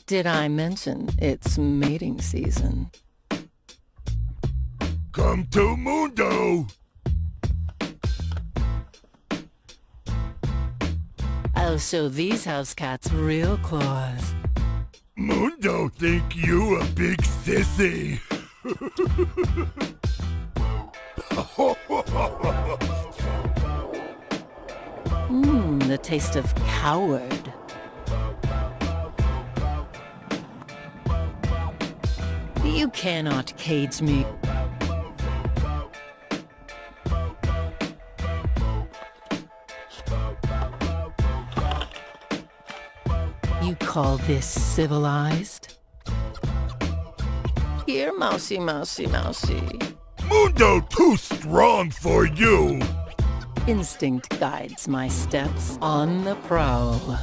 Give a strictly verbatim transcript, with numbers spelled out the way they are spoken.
Did I mention it's mating season? Come to Mundo! I'll show these house cats real claws. Mundo think you a big sissy. Mmm, the taste of coward. You cannot cage me. You call this civilized? Here, mousy, mousy, mousy. Mundo too strong for you! Instinct guides my steps on the prowl.